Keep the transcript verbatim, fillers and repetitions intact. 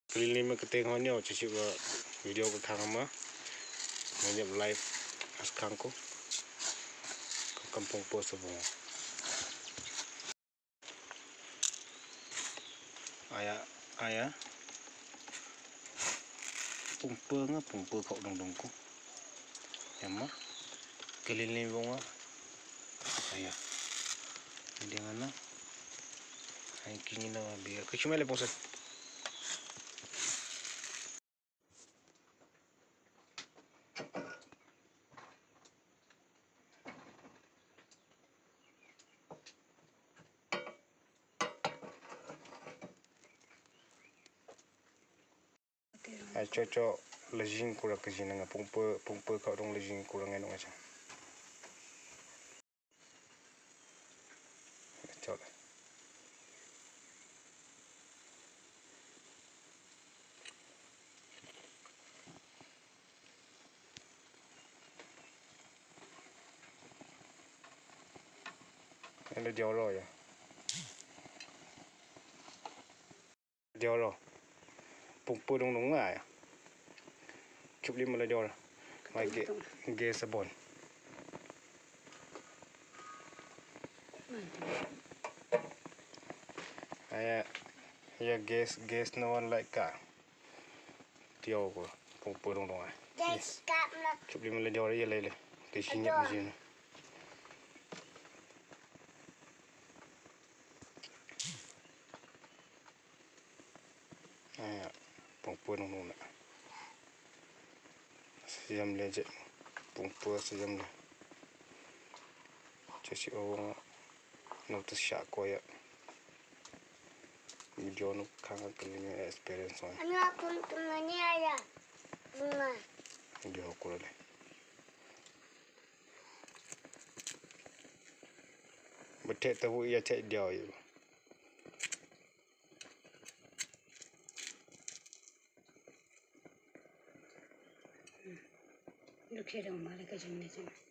Keliling ketengahnya cuci video ke kamera. Banyak live askang ko ke kampung po semua. Ayah ayah pumpa nga pumpa kau dong dong ko. Yama keliling bunga ayah. Dia ngana ay kini na biar kecuma le posa. Ay cocok lejing kurang kejin nga pumpa pumpa kau dong lejing kurang enok macam. Cocok. Ada diolo ya. Diolo. Pumpa dong dong ya. Cup lima lah diolo. Mai ge ge sabon. Ayah ya gas gas no one like ka. Diolo ko pumpa dong dong. Gas kap lah. Cup lima lah diolo ya lele. Kesinyap mesin. Ayah pumpa dong dong nak. Sejam lejek pumpa sejam ni. Cuci orang nak tersyak ko ya. Video nu kangen keliling experience on. Ano ako tumani aya. Bunga. Video ko le. Betek tahu ia cek dia ya. Lu kira malah kerja ni.